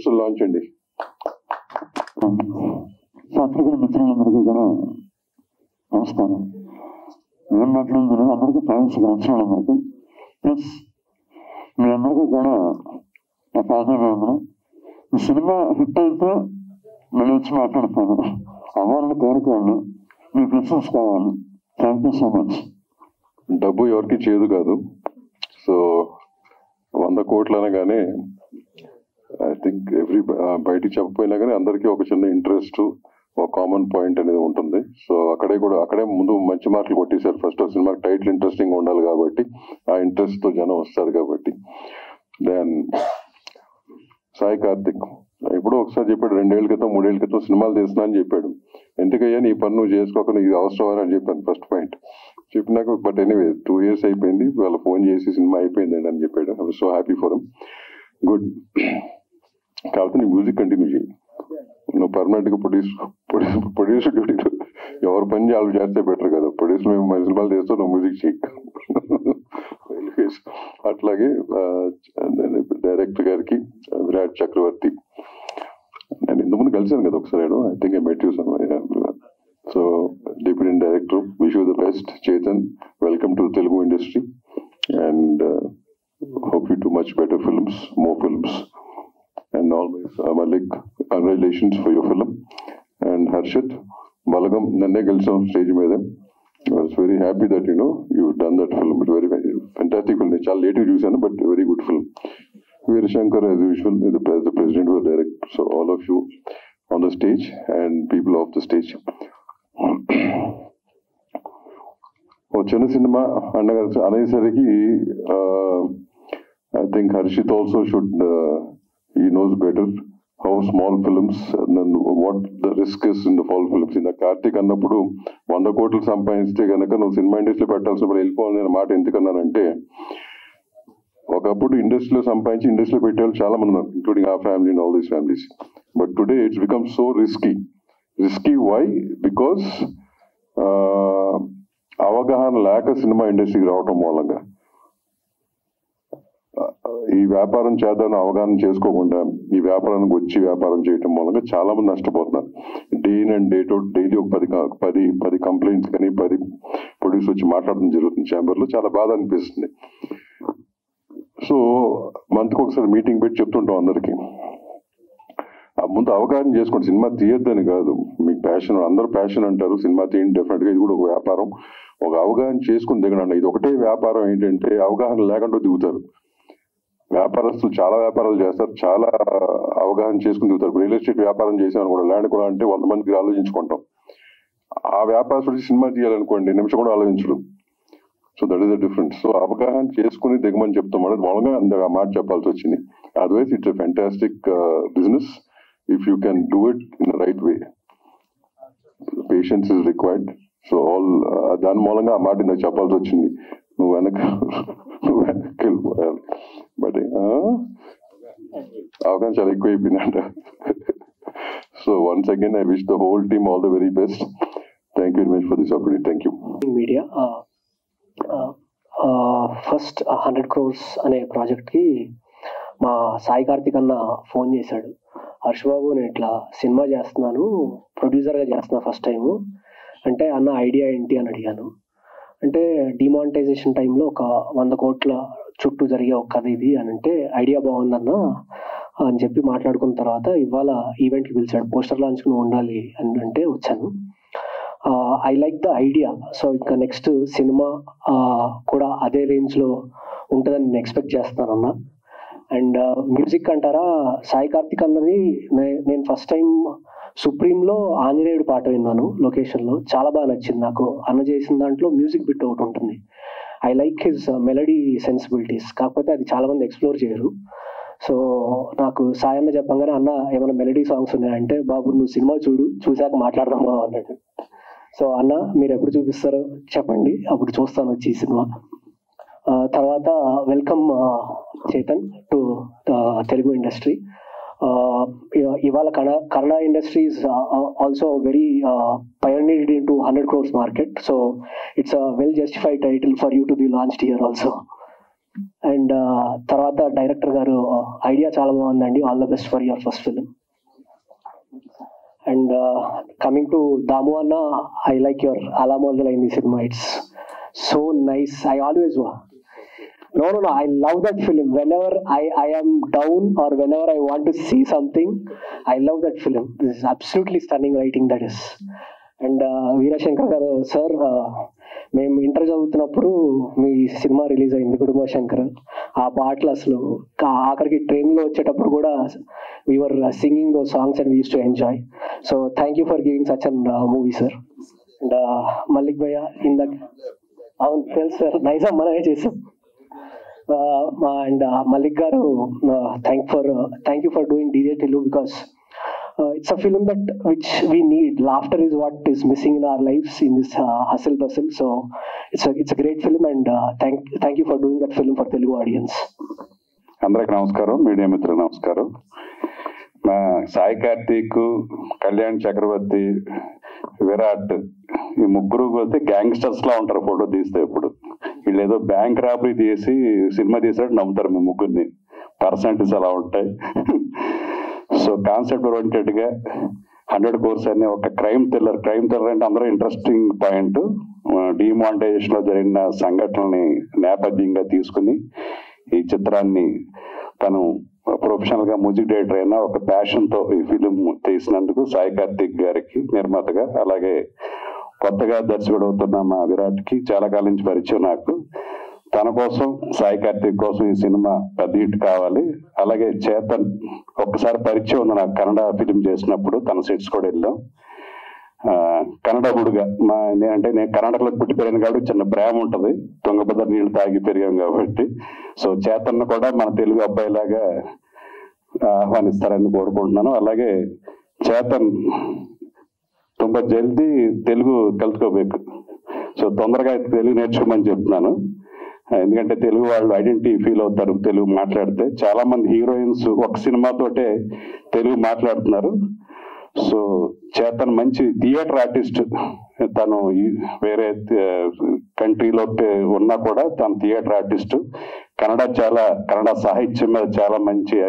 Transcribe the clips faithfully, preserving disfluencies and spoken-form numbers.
Poster launch అండి. పత్రికల మిత్రులందరికీ కూడా నమస్కారం. ఏం మాట్లాడుతున్నా అందరికీ థ్యాంక్స్, నచ్చినందరికీ. ప్లస్ మీ అందరికీ కూడా నా పాదం. ఈ సినిమా హిట్ అయితే నేను వచ్చి మాట్లాడతాను, అవ్వాలని కోరుకోండి, మీ ప్రిఫరెన్స్ కావాలి. Thank you so much. డబ్బు ఎవరికి చేదు కాదు. సో వంద కోట్లు అనగానే ఐ థింక్ ఎవ్రీ బయటికి చెప్పపోయినా కానీ అందరికీ ఒక చిన్న ఇంట్రెస్ట్, ఒక కామన్ పాయింట్ అనేది ఉంటుంది. సో అక్కడే కూడా అక్కడే ముందు మంచి మార్కులు కొట్టేశారు. ఫస్ట్ సినిమాకి టైటిల్ ఇంట్రెస్టింగ్ ఉండాలి కాబట్టి, ఆ ఇంట్రెస్ట్ తో జనం వస్తారు కాబట్టి. దెన్ సాయి కార్తిక్ ఎప్పుడో ఒకసారి చెప్పాడు, రెండేళ్ల క్రితం మూడేళ్ల క్రితం సినిమాలు తీస్తున్నా అని చెప్పాడు. ఎందుకయ్యా నీ పని నువ్వు చేసుకోక ఇది అవసరం అని చెప్పాను ఫస్ట్ పాయింట్ చెప్పినాక. బట్ ఎనీవే టూ ఇయర్స్ అయిపోయింది, వాళ్ళు ఫోన్ చేసి సినిమా అయిపోయిందండి అని చెప్పాడు. I was so happy for him. Good. కాబట్టి నీ మ్యూజిక్ కంటిన్యూ చేయి. నువ్వు పర్మనెంట్ గా ప్రొడ్యూస్ ప్రొడ్యూసర్ డ్యూటీలో ఎవరు పని వాళ్ళు చేస్తే బెటర్ కదా. ప్రొడ్యూసర్ మేము మన సినిమాలు చేస్తాం, నువ్వు మ్యూజిక్ చేయి. అట్లాగే డైరెక్టర్ గారికి విరాట్ చక్రవర్తి నేను ఇంతకుముందు కలిసాను కదా ఒకసారి. I think I met you some. So deputy director, wish you the best. Chetan, welcome to Telugu industry and hope you do much better films, more films. And always uh, Malik, congratulations for your film. And Harshit, Balagam, nanne kalsam stage meeda. I was very happy that you know you've done that film. It's very, very fantastic film. Chaala late chusanu, but very good film. Veer Shankar, as usual, is the, the president of the director. So all of you on the stage and people off the stage. ఓ చిన్న cinema అన్నగా అనేసరికి I think Harshit also should, uh, he knows better how small films and what the risk is in the small films. In the Karthik అన్నప్పుడు వంద కోట్లు సంపాదిస్తే కనుక నువ్వు సినిమా ఇండస్ట్రీలో పెట్టాల్సినప్పుడు వెళ్ళిపోవాలనే మాట ఎందుకన్నానంటే, ఒకప్పుడు ఇండస్ట్రీలో సంపాదించి ఇండస్ట్రీలో పెట్టేవాళ్ళు చాలా మంది ఉన్నారు, ఇంక్లూడింగ్ ఆ family and all these families. But today it's become so risky. Risky why? Because అవగాహన లేక సినిమా ఇండస్ట్రీకి రావటం మూలంగా ఈ వ్యాపారం చేద్దాం అవగాహన చేసుకోకుండా ఈ వ్యాపారానికి వచ్చి వ్యాపారం చేయటం మూలంగా చాలా మంది నష్టపోతున్నారు. Day in and day out daily ఒక పది పది పది కంప్లైంట్స్ కానీ పది ప్రొడ్యూస్ వచ్చి మాట్లాడడం జరుగుతుంది ఛాంబర్లో. చాలా బాధ అనిపిస్తుంది. సో మంత్కి ఒకసారి మీటింగ్ పెట్టి చెప్తుంటాం అందరికీ, ముందు అవగాహన చేసుకోండి. సినిమా తీయొద్దని కాదు, మీకు ప్యాషన్, అందరూ ప్యాషన్ అంటారు, సినిమా తీయండి డెఫినెట్ గా, ఇది కూడా ఒక వ్యాపారం. ఒక అవగాహన చేసుకుని దిగండి. ఇది ఒకటే వ్యాపారం ఏంటంటే అవగాహన లేకుండా దిగుతారు. వ్యాపారస్తులు చాలా వ్యాపారాలు చేస్తారు, చాలా అవగాహన చేసుకుని దిగుతారు. రియల్ ఎస్టేట్ వ్యాపారం చేసామని కూడా ల్యాండ్ కూడా అంటే వంద మందికి ఆలోచించుకుంటాం. ఆ వ్యాపారస్తుడు సినిమా తీయాలనుకోండి నిమిషం కూడా ఆలోచించడు. So that is the difference. So అవగాహన చేసుకుని దిగమని చెప్తాం అనేది మూలంగా అందుకు ఆ మాట చెప్పాల్సి వచ్చింది. Otherwise it's a fantastic business if you can do it in the right way. Patience is required. So all దాని మూలంగా ఆ మాట నాకు చెప్పాల్సి వచ్చింది. నువ్వు వెనక నువ్వు వెనక్కి వెళ్ళిపోయాలి. బట్ అవగాహన చాలా ఎక్కువ అయిపోయిందంట. So once again I wish the whole team all the very best. Thank you very much for this opportunity. Thank you. Media first hundred crores అనే ప్రాజెక్ట్కి మా సాయి కార్తిక్ అన్న ఫోన్ చేశాడు. హర్షబాబు, నేను ఇట్లా సినిమా చేస్తున్నాను, ప్రొడ్యూసర్గా చేస్తున్నా ఫస్ట్ టైము అంటే, అన్న ఐడియా ఏంటి అని అడిగాను. అంటే డిమానిటైజేషన్ టైంలో ఒక వంద కోట్ల చుట్టూ జరిగే ఒక కథ ఇది అని అంటే, ఐడియా బాగుందన్న అని చెప్పి మాట్లాడుకున్న తర్వాత ఇవాళ ఈవెంట్కి పిలిచాడు. పోస్టర్ లాంచ్కి నువ్వు ఉండాలి అని అంటే వచ్చాను. I like the idea. So ఇంకా నెక్స్ట్ సినిమా కూడా అదే రేంజ్లో ఉంటుందని నేను ఎక్స్పెక్ట్ చేస్తాను అన్న. అండ్ మ్యూజిక్ అంటారా, సాయి కార్తిక్ అన్నది నేను ఫస్ట్ టైం సుప్రీంలో ఆంజనేయుడు పాట విన్నాను లొకేషన్లో, చాలా బాగా నచ్చింది నాకు. అన్న చేసిన దాంట్లో మ్యూజిక్ బిట్ ఒకటి ఉంటుంది. I like his melody sensibilities. కాకపోతే అది చాలా మంది ఎక్స్ప్లోర్ చేయరు. సో నాకు సాయి అన్న చెప్పంగానే, అన్న ఏమైనా మెలడీ సాంగ్స్ ఉన్నాయంటే, బాబు నువ్వు సినిమా చూడు, చూశాక మాట్లాడదాం అన్నాడు. సో అన్న మీరు ఎప్పుడు చూపిస్తారో చెప్పండి, అప్పుడు చూస్తాను వచ్చి ఈ సినిమా. తర్వాత welcome Chetan to Telugu industry. ఇవాళ కన్న Kannada industry is also very pioneered in to hundred crores market. So it's a well justified title for you to be launched here also. And తర్వాత డైరెక్టర్ గారు ఐడియా చాలా బాగుందండి, all the best for your first film. And coming to Damu అన్న, I like your అలామోదలైంది సినిమా. It's so nice. I always No, no, no. I love that film. Whenever I, I am down or whenever I want to see something, I love that film. This is absolutely stunning writing, that is. And uh, Veerashankar garu sir, మేము inter చదువుతున్నప్పుడు మీ cinema release అయింది కుటుంబ శంకర్. ఆ పాటలు అసలు ఆఖరికి ట్రైన్లో వచ్చేటప్పుడు కూడా we are singing those songs and we use to enjoy. So thank you for giving such an movie sir. And Mallik భయ్య ఇందాక, అవును తెలుసు సార్, నైజా మనమే చేసాం. And Mallik garu, thank for thank you for doing DJ Tillu, because it's a film that which we need. Laughter is what is missing in our lives in this hustle bustle. So it's it's a great film and thank thank you for doing that film for Telugu audience. అందరికి నమస్కారం, media మిత్రులకు నమస్కారం. మా సాయి కార్తీక్, కళ్యాణ్ చక్రవర్తి, విరాట్, ఈ ముగ్గురు పోతే gangsters లా ఉంటారు photo తీస్తే. ఇప్పుడు వీళ్ళు ఏదో బ్యాంక్ రాబరీ తీసి సినిమా తీసినట్టు నమ్ముతారు మీ ముగ్గురిని. పర్సంటేజ్ అలా ఉంటాయి. సో కాన్సెప్ట్ ఓరియంటెడ్ గా హండ్రెడ్ కోర్స్ అనే ఒక క్రైమ్ థ్రిల్లర్. క్రైమ్ థ్రిల్లర్ అంటే అందరూ ఇంట్రెస్టింగ్ పాయింట్, డిమానిటైజేషన్ లో జరిగిన సంఘటనల్ని నేపథ్యంగా తీసుకుని ఈ చిత్రాన్ని తను ప్రొఫెషనల్ గా మ్యూజిక్ డైరెక్టర్ అయినా ఒక ప్యాషన్ తో ఈ ఫిలిం తీసినందుకు సాయి కార్తిక్ గారికి నిర్మాతగా, అలాగే కొత్తగా దర్శకుడు అవుతున్న మా విరాట్ కి చాలా కాలం నుంచి పరిచయం నాకు. తన కోసం, సాయి కార్తిక్ కోసం ఈ సినిమా పెద్ద హిట్ కావాలి. అలాగే చేతన్ ఒక్కసారి పరిచయం ఉంది నాకు, కన్నడ ఫిలిం చేసినప్పుడు తన సెట్స్ కూడా వెళ్ళాం. కన్నడ గుడుగా మా నేనంటే నేను కర్ణాటకలో పుట్టి పెరిగాను కాబట్టి చిన్న ప్రేమ ఉంటది, తుంగభద్ర నీళ్లు తాగి పెరిగాం కాబట్టి. సో చేతన్ కూడా మన తెలుగు అబ్బాయిలాగా ఆహ్వానిస్తారని కోరుకుంటున్నాను. అలాగే చేతన్ తుంబ జల్దీ తెలుగు కలుసుకోಬೇಕು. సో తొందరగా తెలుగు నేర్చుకోమని చెప్తున్నాను, ఎందుకంటే తెలుగు వాళ్ళు ఐడెంటిటీ ఫీల్ అవుతారు తెలుగు మాట్లాడితే. చాలా మంది హీరోయిన్స్ ఒక సినిమాతోటే తెలుగు మాట్లాడుతున్నారు. సో చేతన్ మంచి థియేటర్ ఆర్టిస్ట్. తను వేరే కంట్రీలో ఉన్నా కూడా తను థియేటర్ ఆర్టిస్ట్. కన్నడ చాలా కన్నడ సాహిత్యం మీద చాలా మంచి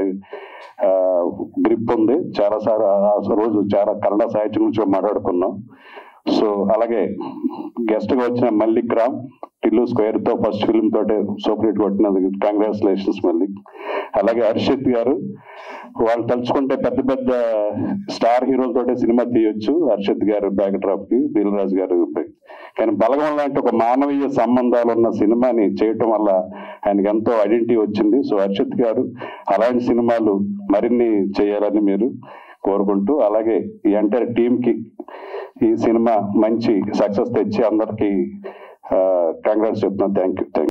గ్రిప్ ఉంది. చాలా సార్లు రోజు చాలా కన్నడ సాహిత్యం గురించి మాట్లాడుకున్నాం. సో అలాగే గెస్ట్ గా వచ్చిన మల్లిక్ రామ్, టిల్లు స్క్వేర్ తో ఫస్ట్ ఫిల్మ్ తోటే సూపర్ హిట్ కొట్టినందుకు కంగ్రాచులేషన్స్ మల్లిక్. అలాగే హర్షిత్ గారు, వాళ్ళు తలుచుకుంటే పెద్ద పెద్ద స్టార్ హీరోలతోటే సినిమా తీయొచ్చు హర్షిత్ గారు బ్యాక్ డ్రాప్ కి, దిల్ రాజు గారు. కానీ బలగం లాంటి ఒక మానవీయ సంబంధాలు ఉన్న సినిమాని చేయటం వల్ల ఆయనకి ఎంతో ఐడెంటిటీ వచ్చింది. సో హర్షిత్ గారు అలాంటి సినిమాలు మరిన్ని చేయాలని మీరు కోరుకుంటూ, అలాగే ఈ ఎంటైర్ టీమ్ కి ఈ సినిమా మంచి సక్సెస్ తెచ్చి అందరికి కంగ్రాట్స్ చెప్తున్నాను. థ్యాంక్ యూ థ్యాంక్ యూ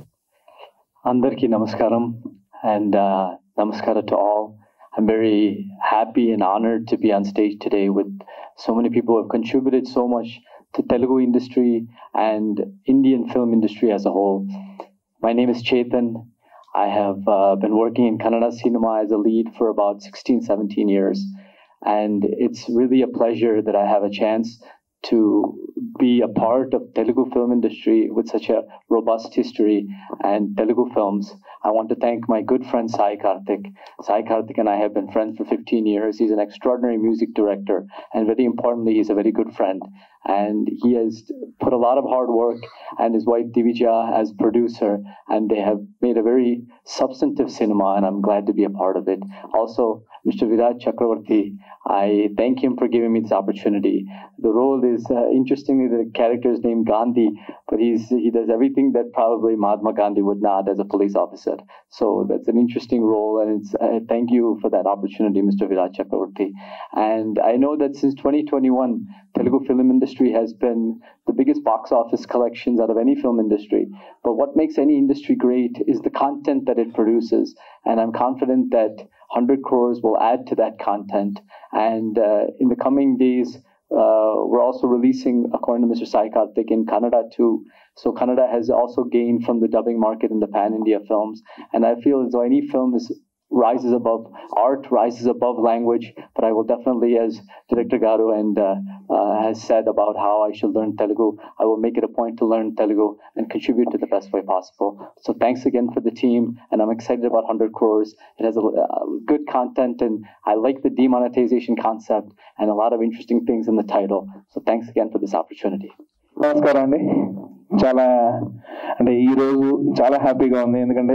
అందరికీ నమస్కారం and uh, namaskara to all. I'm very happy and honored to be on stage today with so many people who have contributed so much to Telugu industry and Indian film industry as a whole. My name is Chetan. I have uh, been working in Kannada cinema as a lead for about sixteen, seventeen years. And it's really a pleasure that I have a chance to be a part of Telugu film industry with such a robust history and Telugu films. I want to thank my good friend Sai Karthik. Sai Karthik and I have been friends for fifteen years. He's an extraordinary music director, and very importantly, he's a very good friend. And he has put a lot of hard work, and his wife Divija as producer, and they have made a very substantive cinema, and I'm glad to be a part of it. Also, Mister Virat Chakravarti, I thank him for giving me this opportunity. The role is, uh, interestingly, the character is named Gandhi, but he's he does everything that probably Mahatma Gandhi would not as a police officer. So that's an interesting role, and it's uh, thank you for that opportunity, Mister Virat Chakravarti. And I know that since twenty twenty-one, Telugu film industry has been the biggest box office collections out of any film industry. But what makes any industry great is the content that it produces, and I'm confident that one hundred crores will add to that content. And uh, in the coming days, uh, we're also releasing, according to Mister Sai Karthik, in Kannada too. So Kannada has also gained from the dubbing market in the pan-India films. And I feel as though any film is rises above art, rises above language, but I will definitely, as Director Garu and uh, uh, has said about how I should learn Telugu. I will make it a point to learn Telugu and contribute to the best way possible. So thanks again for the team, and I'm excited about one hundred crores. It has a, uh, good content, and I like the demonetization concept and a lot of interesting things in the title. So thanks again for this opportunity. నమస్కారం అండి. చాలా అంటే ఈ రోజు చాలా హ్యాపీగా ఉంది, ఎందుకంటే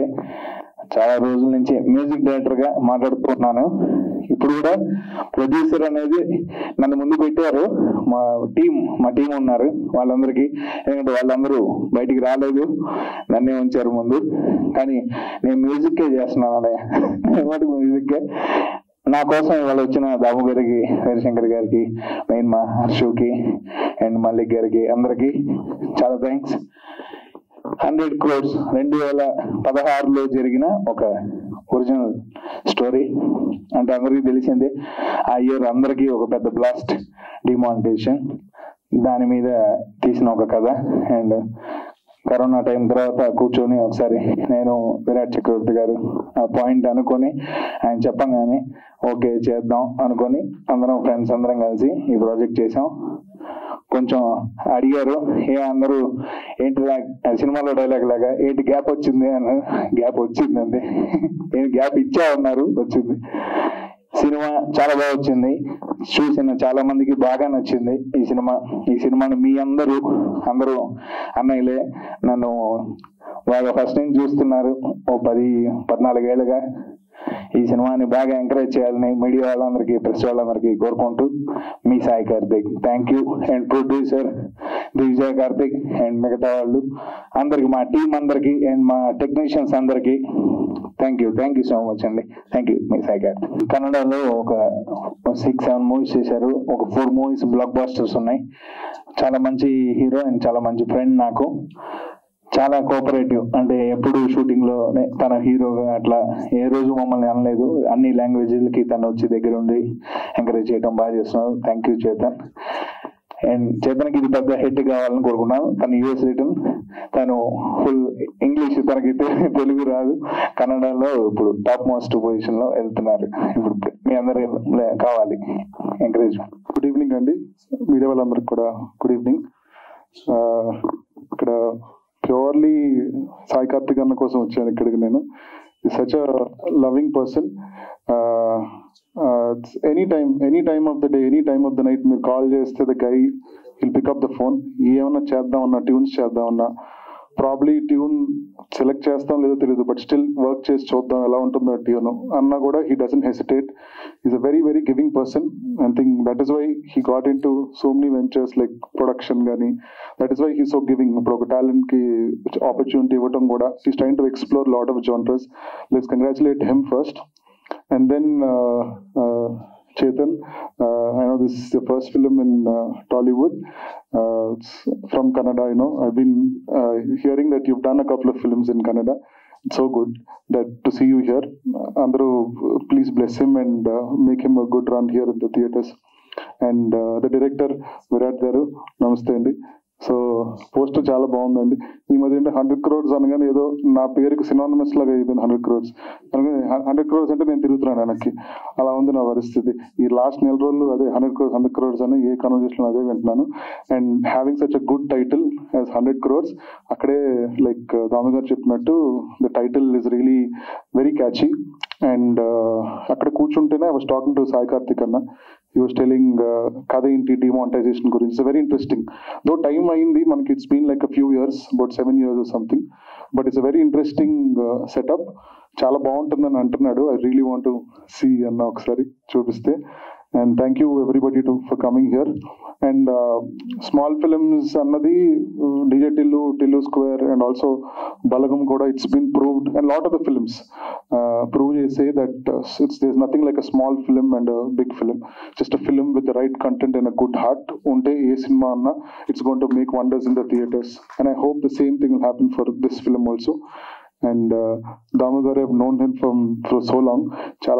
చాలా రోజుల నుంచి మ్యూజిక్ డైరెక్టర్గా మాట్లాడుతున్నాను. ఇప్పుడు కూడా ప్రొడ్యూసర్ అనేది నన్ను ముందు పెట్టారు. మా టీం మా టీం ఉన్నారు వాళ్ళందరికీ, ఎందుకంటే వాళ్ళందరూ బయటికి రాలేదు, నన్నే ఉంచారు ముందు. కానీ నేను మ్యూజిక్కే చేస్తున్నాను, ఏమంటే మ్యూజిక్కే. నా కోసం ఇవాళ వచ్చిన దాము గారికి, హరిశంకర్ గారికి, మెయిన్ మా హర్షుకి అండ్ మల్లిక్ గారికి అందరికి చాలా థ్యాంక్స్. హండ్రెడ్ క్రోర్స్ రెండు వేల పదహారులో జరిగిన ఒక ఒరిజినల్ స్టోరీ అంటే అందరికీ తెలిసిందే. ఆ ఇయర్ అందరికీ ఒక పెద్ద బ్లాస్ట్, డిమానిటైజేషన్, దాని మీద తీసిన ఒక కథ. అండ్ కరోనా టైం తర్వాత కూర్చొని ఒకసారి నేను విరాట్ చక్రవర్తి గారు ఆ పాయింట్ అనుకొని ఆయన చెప్పగానే ఓకే చేద్దాం అనుకొని అందరం ఫ్రెండ్స్ అందరం కలిసి ఈ ప్రాజెక్ట్ చేసాం. కొంచెం అడిగారు, ఏ అందరూ ఏంటి సినిమాలో డైలాగ్ లాగా ఏంటి గ్యాప్ వచ్చింది అన్నారు. గ్యాప్ వచ్చిందండి, నేను గ్యాప్ ఇచ్చా ఉన్నారు, వచ్చింది. సినిమా చాలా బాగా వచ్చింది, చూసిన చాలా మందికి బాగా నచ్చింది ఈ సినిమా. ఈ సినిమాని మీ అందరూ అందరూ అన్నయ్యలే నన్ను బాగా ఫస్ట్ నుంచి చూస్తున్నారు, ఓ పది పద్నాలుగేళ్ళుగా. ఈ సినిమాని బాగా ఎంకరేజ్ చేయాలని మీడియా వాళ్ళందరికీ, ప్రెస్ వాళ్ళందరికీ కోరుకుంటూ మీ Sai Karthik. Thank you. And producer Vijay Karthik and మిగతా వాళ్ళు అందరికి, మా టీం అందరికి అండ్ మా టెక్నీషియన్స్ అందరికి thank you. Thank you so much అండి. థ్యాంక్ యూ మీ సాయి కార్తిక్. కన్నడలో ఒక సిక్స్ సెవెన్ మూవీస్ చేశారు, ఒక ఫోర్ మూవీస్ బ్లాక్ బాస్టర్స్ ఉన్నాయి. చాలా మంచి హీరో అండ్ చాలా మంచి ఫ్రెండ్ నాకు. చాలా కోఆపరేటివ్, అంటే ఎప్పుడు షూటింగ్ లో తన హీరోగా అట్లా ఏ రోజు మమ్మల్ని అనలేదు. అన్ని లాంగ్వేజ్లకి తను వచ్చి దగ్గర ఉండి ఎంకరేజ్ చేయడం బాగా చేస్తున్నారు. Thank you Chetan. అండ్ చేతన్కి ఇది పెద్ద హిట్ కావాలని కోరుకున్నాను. తను యూఎస్ రిటర్న్, తను ఫుల్ ఇంగ్లీష్, తనకి తెలుగు రాదు. కన్నడలో ఇప్పుడు టాప్ మోస్ట్ పొజిషన్ లో వెళ్తున్నారు. ఇప్పుడు మీ అందరూ కావాలి ఎంకరేజ్మెంట్. గుడ్ ఈవినింగ్ అండి మీడియా వాళ్ళందరికి కూడా గుడ్ ఈవినింగ్. ఇక్కడ ప్యూర్లీ సాయి కార్తిక్ అన్న కోసం వచ్చాను ఇక్కడికి. నేను such a loving person. Any time any time of the day, any time of the night మీరు కాల్ చేస్తే the guy will pick up the phone. ఏమన్నా చేద్దామన్నా, ట్యూన్స్ చేద్దామన్నా, ప్రాబ్లీ ట్యూన్ సెలెక్ట్ చేస్తాం లేదో తెలియదు, బట్ స్టిల్ వర్క్ చేసి చూద్దాం ఎలా ఉంటుందో ట్యూన్ అన్నా కూడా he doesn't hesitate. Is a very very giving person. I think that is why he got in to so many ventures like production కానీ. That is why he so giving. ఇప్పుడు ఒక talent కి opportunity ఇవ్వడం కూడా, he's trying to explore lot of genres. Let's congratulate him first. And then Chetan, uh, I know this is the first film in uh, Tollywood uh, from Kannada. You know, I've been uh, hearing that you've done a couple of films in Kannada. It's so good that to see you here. Andru, please bless him and uh, make him a good run here in the theatres. And uh, the director Virat garu, namaste andi. So poster చాలా బాగుందండి. ఈ మధ్య అంటే hundred crores అనగానే ఏదో నా పేరుకి synonymous లాగా అయిపోయింది హండ్రెడ్ క్రోర్స్. హండ్రెడ్ క్రోర్స్ అంటే నేను తిరుగుతున్నాను వెనక్కి, అలా ఉంది నా పరిస్థితి. ఈ లాస్ట్ నెల రోజులు అదే హండ్రెడ్ క్రోర్స్ హండ్రెడ్ క్రోర్స్ అని ఏ కన్వర్జేషన్ అదే వింటున్నాను. And having such a good title as hundred crores, అక్కడే లైక్ దాము గారు చెప్పినట్టు the title is really very catchy. And అక్కడ కూర్చుంటేనే I was talking to Sai Karthik అన్న. He was telling uh, కథ ఏంటి డిమానిటైజేషన్ గురించి. It's very interesting. Though time అయింది మనకి, it's been like a few years, about seven years or something, but it's a very interesting setup. చాలా బాగుంటుందని అంటున్నాడు. I really want to see అన్న ఒకసారి చూపిస్తే. And thank you everybody to for coming here. And uh, small films annadi D J Tillu, Tillu Square and also Balagam Koda, it's been proved, and lot of the films uh, prove say that uh, it's, there's nothing like a small film and a big film. Just a film with the right content and a good heart. Unte ee cinema anna, it's going to make wonders in the theatres. And I hope the same thing will happen for this film also. And uh, Damu garu, I've known him from for so long. Chala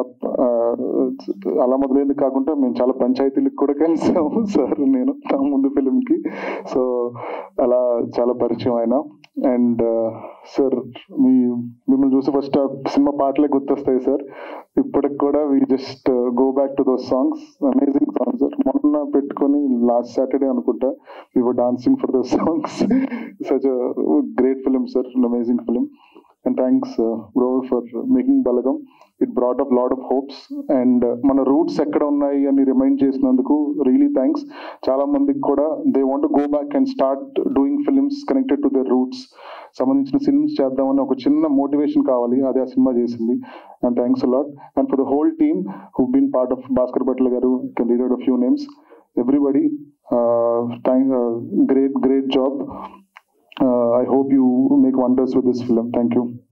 ala మొదలైంది కాకుండా మేము చాలా పంచాయతీలకు కూడా కలిసాము sir నేను నా ముందు ఫిలిం కి. సో అలా చాలా పరిచయం ఆయన. అండ్ సార్ మీ మిమ్మల్ని చూసి ఫస్ట్ ఆ సినిమా పాటలే గుర్తొస్తాయి సార్. ఇప్పటికి కూడా we just go back to those songs. Amazing songs sir. మొన్న పెట్టుకొని లాస్ట్ సాటర్డే అనుకుంటా we were dancing for those songs. Such a great film sir, amazing film. And thanks bro for making Balagam. It brought up lot of hopes. And మన roots ఎక్కడ ఉన్నాయి అని remind చేసినందుకు really thanks. చాలా మందికి కూడా they want go back and start doing films connected to their roots, సంబంధించిన films చేద్దామని ఒక చిన్న మోటివేషన్ కావాలి, అదే ఆ సినిమా చేసింది. And thanks a lot. And for the whole team who been part of Bhaskar Bhatla garu, can read out a few names, everybody thank great great job. I hope you make wonders with this film. Thank you.